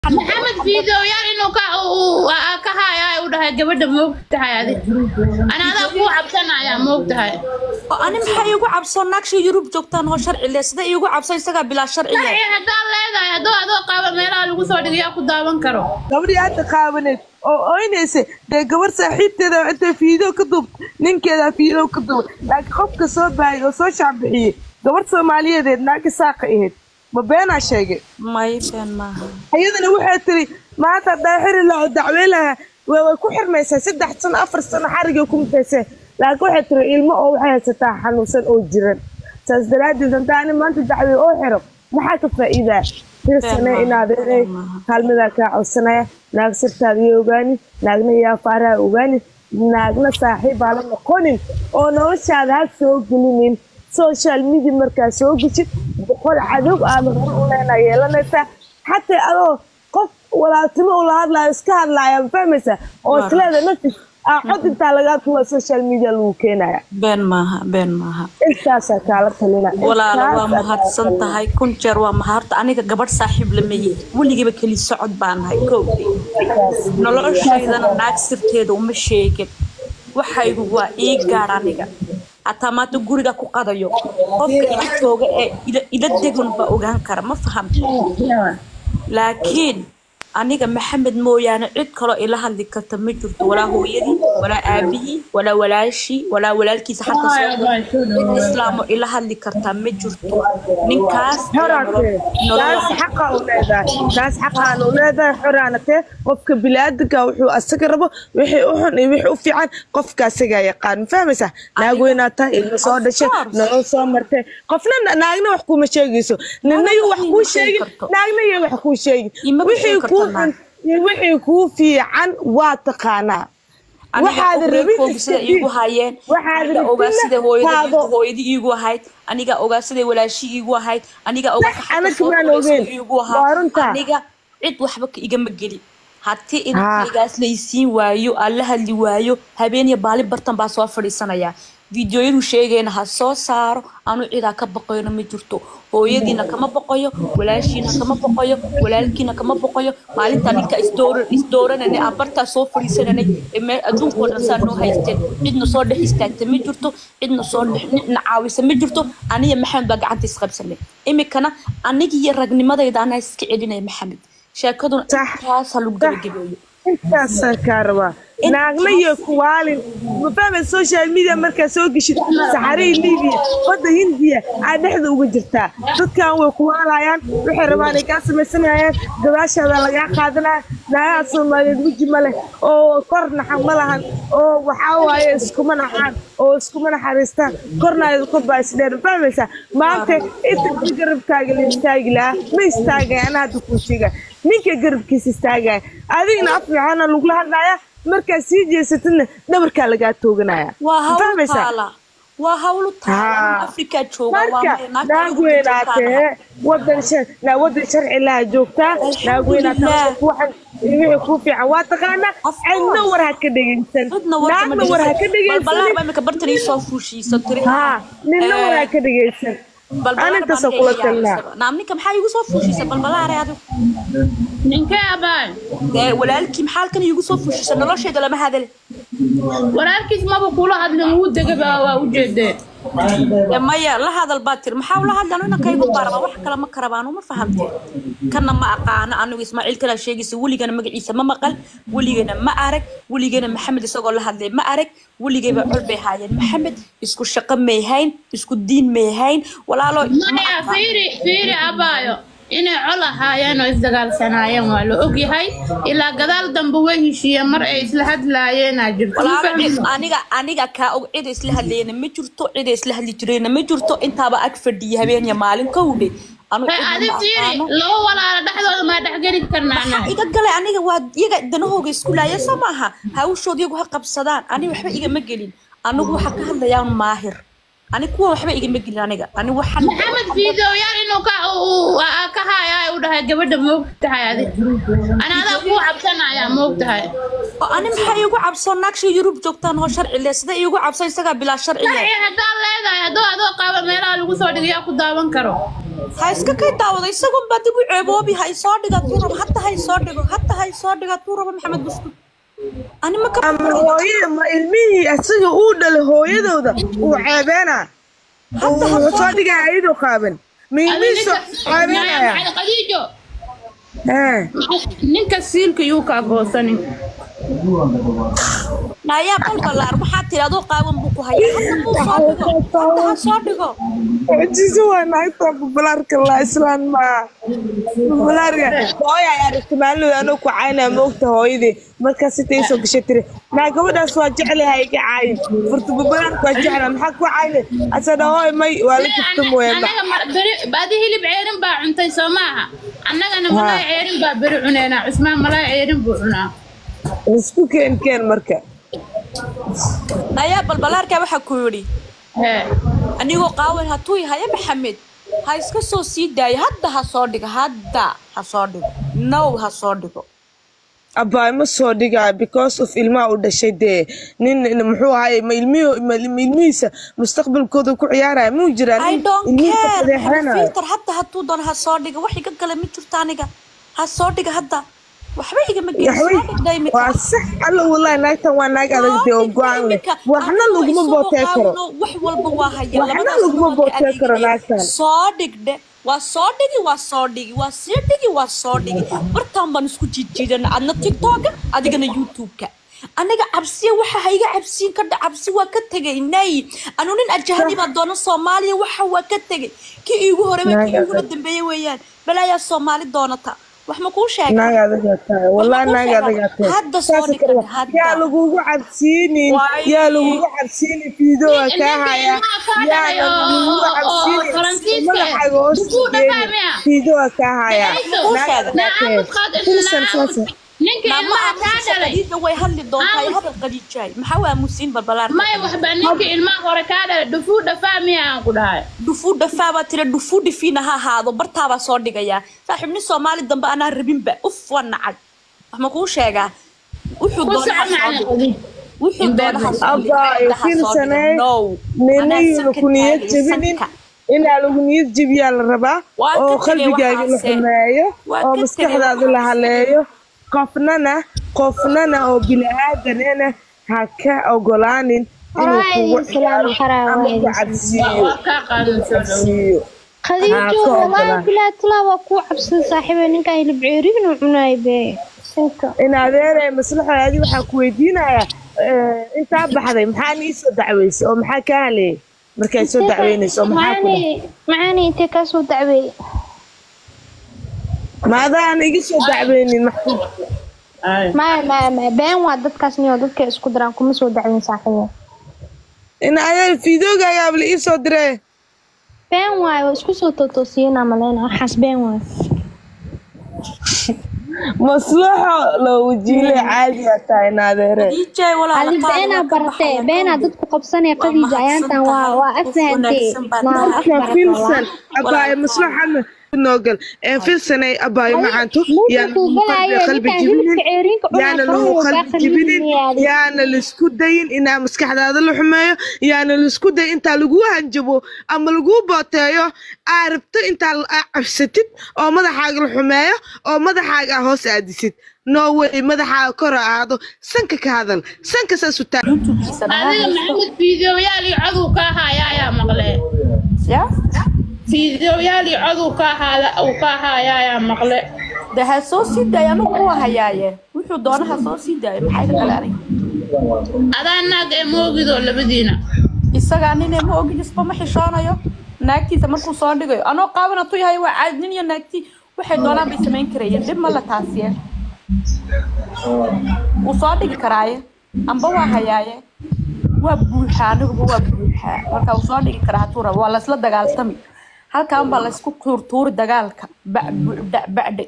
محمد فيديو يعني إنه كهاي وده جبده موقت هاي أنا هذا أبو عبسنا يا موقت هاي أنا محيو عبسنا نكشي يروب جوكتان هو شرع اللي سده يجو عبسنا يستقبل بلا شرع لا هذا لا هذا قابل ميلا لو صار دقيقة قدامن كرو قبل أنت قابلت أو إنس ده قبل صحيت ده أنت فيديو كتب نين كذا فيديو كتب لكن خبك صوت باي وصوت شعبي قبل سومالية ده ناقص ساقيه ما بين عشاقي ما يبين ما أيضا واحد تري ما تدحر الله دعوة لها وكحر ما يسد حسن أفر سنة حرق وكم تسه لكن واحد تري الماء أو حاجة ستاحن وسن أو جيران تزداد إذا تاني ما أنت دعوة أو حرب ما حكف إذا في السنة إن هذا هل مذاك أو السنة ناقص التغيير وغاني ناقنا يا فارا وغاني ناقنا صاحب على مقولين أو نوش هذا سوق جنين social media markaas soo gujid boqol cadow aan uleena yeelanaysa hatta adoo qof walaatimo u lahadlayo iska hadlaaya fahmaysa oo isleeda nafis cod inta laga tuwa social media lagu keenaya been maaha intaas kala talina walaalo waa mahadsan tahay kun jeer waa maharta aniga gabadh saaxiib la meeyay waligiiba kali socod baan hay koowdi noloshaydan naag sirteeda uma sheegin waxaygu waa ii gaar aniga حتى ما تقولي لك قضية قف إنتوجا إلى الدجن بأوجان كرم ما فهمت لكن أنا محمد مو يعني عد كلا إلى هذي كتمجرت ولا هو يدي ولا أبي ولا شيء ولا الكيس حتى الإسلام إلى هذي كتمجرت نكاس ناس حقه ولاده ناس حقه ولاده حرانته قفك بلادك وحو أسكربه وحي في عن قفك سجايا قان فهمسه ناقوينا تا المصادة شيء نوصل مرته قفنا ناقنا وحكومة شيء يسو نيو وحكو شيء ناقنا يوحكو شيء وحي كوفي عن واتقانا waxaad rabid igu hayeen waxaad ogaa sida hooyadii igu ahayd aniga ogaa sida walaashii igu ahayd aniga ogaa aniga cid waxba iga ma geli haddii intaas la isiin waayo alla hadli waayo habeen baali bartan baa soo fadhiisanaya فيديو شيء ha soo saaro aanu cida ka baqayno ma jirto hooyadiina kama baqayo walaashiina kama baqayo walaalkiina kama baqayo maalinta ninka isdooranay abarta soo fariisanay ee adduunka dhan saano haysteen cidna soo dhex istaagtay ma jirto cidna soo caawisa ma jirto aniga maxamed baa gacanta isqabsanay imikana aniga iyo ragnimadayda ana iska celinay maxamed sheekaduna taas lagu gabagabeeyo intaas karwa naagna iyo kuwaalin mafaham social media marka soo gishid saxaray Libiya wada Hindiya ay dhexda uga jirtaa dadkan way kuwaalayaan waxay rabaan ay ka sameeyaan gadaashada laga qaadanaa naag Soomaaliyeed mujmale oo korna xamalahan oo waxa waaye isku naxariistaan korna ay ku baasdheer fahmaysa maanta inta garabkaaga la istaagila ma istaagayaan hada ku shiga ninka garabkiisa istaagay adigna afyaana lagu hadlaya marka sii jeesatana dhabarka laga tooganaya waa hawlu taala Afrika jooga waa naagweynaatee wadan sharci la joogta naagweynaatee waxan wixii ku fiican waa taqaana cidna war ha ka dhageysan naagna war ha ka dhageysan balbalaa ma ka bartay soo fuushiisa tiri ninna war ha ka dhageysan أنا تصقلت لنا نعم نكم حي يوسف وشيء بالبلا رياضو نك يا باي ولكن محل كان يوسف وشيء سنلا شيء ده لما هذا ولكن ما بقوله هذا المود جبا وجد لما يا لا هذا الباتر محاول هذا أنا كيف بقرب واحد كلام كربان وما فهمت كنا ما أقانا أنه إسماعيل كلا شيء يسوي كنا مقعيس ما مقل ولي كنا ما أرك ولي كنا محمد يسوق له هذا ما أرك ولي جاب عربي هاي محمد يسكو الشقة ميهين يسكو الدين ميهين ولا لا ما يا فيري أبايو إني على هاي أنا إزدقال سنايا والو أوكي هاي إلا قدال دنبوه شيء مرأة إسلحة لا يناجر أنا كأو عيد إسلحة لينا مجرتو عيد إسلحة لترينا مجرتو أنت بقى أكفر دي هبين يا مالين كودي أنا فيري لو ولا دحدو ما دحجري كرنانا إذا قال أنا واد يجا دنوه جسكولا يسمعها هاوشود يجوا حق بصدان أنا وحبي يجا مجلين أنا هو حق هذا يوم ماهر أنا كوا وحبي يجي مجلين أنا وحنا محمد فيديو يعني إنه كهاي وده جبده موقت هاي أنا هذا أبو عبسنا يا موقت هاي أنا محي يجوا عبسنا نكشي يروب جوكتان هو شرع اللي سده يجوا عبسنا يستقبل بلا شرع لا هذا لا هذا قابل ميلا لو صار دقيقة قدامن كرو هاي اسكا كاي داودا isagoon baa dib u ceeboobi hay soo dhiga tuurab hatta hay soo dhiga tuurab maxamed buskud ani ma ka hooyo ma ilmihii asaga uu dhalay hooyadooda uu ceebeena hadda soo dhiga ayadoo qaaban miimiso ceebeena qadiijo ninka siilka yuu ka goosanin naya balbalaar waxaa tiraado qaawan buu ku hayaa hadda soo dhigo jiso waa naagta balbalaarka la islaan ma balbalaarka hooyo ayaa isticmaalay anoo ku caynaa moogta hooyadii markaas intay soo gashay tiri naa gabadhaas waa jecelahay iga caayin furta balbalaarka waa jeclaa maxaa ku caynay asana hooy may waa la kafta mooyaan baadi hilib ceerin baa cuntay soo maaha annagana malay ceerin baa bari cuneena Usmaan malay ceerin buu cunaa isku keen marka naya balbalaarka waxa ku yiri anigoo qaawan hatuu yahay maxamed ha iska soo sii daay hadda ha soo dhigo no ha soo dhigo abaa ma soo dhigaa because of ilmaha u dhashay dee nin muxuu ahay ma ilmihiisa mustaqbalkooda ku ciyaaraya muu jiraan ilmihiisa fadeexana filter hatta hatuu doon ha soo dhigo wax iga kale ma jirto aniga ha soo dhigo hadda waxba iga ma geeyo waa sax alla wallahi naagtan waa naag adag dee oo go'aan leh waxna laguma bootee karo wax walba waa haya waxna laguma bootee karo naagtan soo dhigde waa soo dhigi bartaan baan isku jiidjiidana adna TikTok adigana YouTube-ka aniga cabsiya waxa hayga cabsiin ka cabsi waa ka tagaynay anu nin ajnabi baa doona Soomaaliya waxa waa ka tagay ki iigu horeeyay ki iigu dambeeyay weeyaan balaya Soomaali doonata wax ma ku sheegay naagada tahay wallahi naagada tahay hadda soo dhigay yaa lagu cabsiinin fiidoo ka haya yaa lagu cabsiinin fiidoo ka haya ninka ilmaha ka dhalay way hadli doontaa hadal qadiijay maxaa waa musiin balbalaar ma waxba ninka ilmaha hore ka dhalay dhufuu dhafaa miyaan ku dhahay dhufuu dhafaa baa tira dhufuu dhifiina ha haado bartaaba soo dhigaya saaxiibni Soomaali dambe ana rabinba uf wanacad wax ma ku sheegaa wuxuu doonaa abaa filsanay ninayu kuniyad jabinin ina lagu niyad jabiyaa la rabaa oo qalbigaaga la xumeeyo oo maskaxdaada la haleeyo qofnana oo bilaadanena ha ka ogolaanin inuu kugu cabsiiyo khadiijo wallahi bilaa talaaba ku cabsan saaxiibay ninka ay libciirin u cunaybe in adeeray maslaxaadi waxa ku weydiinaya inta baxday maxaa ni soo dacweysay oo maxaa ka halay markay soo dacweynayso maxaa ku macaani inta ka soo dacweey maadaan iga soo dacweynin maxaa ما بين وادت كاسني ودك اسكو دران كوما سو دعين صاحبه ان ايا فيديوغا قبل اي سو دري بين واي اسكو سو توتوسينا مالنا حسبين واي مصلحه لو جيلي عادي تاع نادره ديجي ولا علي بينا برتي بينا ددك قبسني قديجه ايانتان وا افهمتي ما فيلسن ابا مصلحه نوغل في السنة أباي معانتو يعني قلبي جبنين يعني لو قلبي جبنين يعني الاسكودين إنها مسكح هذا الحماية يعني الاسكودين إنت لقوها نجبو أما لقوه باتايو عرفت إنت عفستت أو ماذا حاجة الحماية أو ماذا حاجة هوس أديست نووي ماذا حاجة كرة هذا سنك هذا سنك ساسوتا هذا محمد فيديو يالي عضو كاها يا مغلي فيديو يالي عضو كاها أو كاها يا مغلي ده هسوسي ده يا نقوة هيايا وشو دونه هسوسي ده محايد كلاري هذا ناق موجود ولا بدينا إسقانين موجود اسمه محشانة يا ناكتي تمركو صادقة أنا قابنا توي هاي وعادني يا ناكتي واحد دولار بيسمين كريه جب ملا تاسية وصادق كرايه أم بوا هيايا وبوحة نقول وبوحة مركا وصادق كراتورة ولا سلا دجال تمي halkaan baa la isku tuurtuuri dagaalka bacde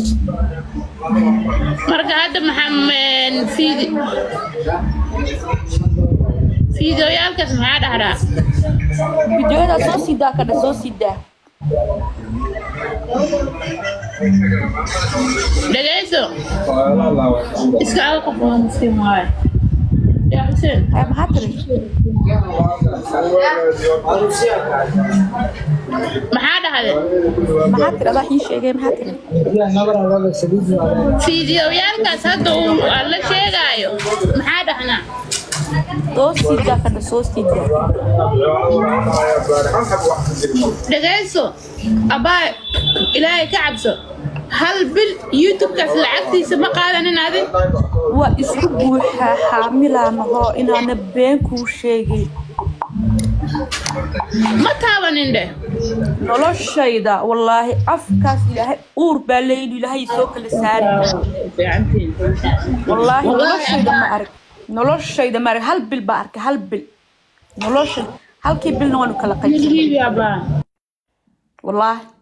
marka hadda maxamed fiidiyoyaalkaas maxaa dhahdaa fiidiyooda soo siidaa kada soo siidaa dhagayso iska alqaf waa muslim waaye يا حسين ما هتري ما حدا هذا ما هتري الله يشيء ما هتري فيديو يالكاس هذا الله شيء قايو ما حدا هنا توستي جا كده توستي جا dhagayso abaa ilaahay ka cabso hal bil youtube-kaas lacagtiisa ma qaadanin adin waa isku buuxa xaamilaanaho inaana been kuu sheegay ma taabanin dheh noloshayda wallaahi afkaas ilaahay uur baa leeydu ilaahay soo kala saari wallaahi noloshayda ma arag noloshayda ma arag hal bil baa arkay hal bil noloshayda halkii bilna waanu kala qaybsanay abaa والله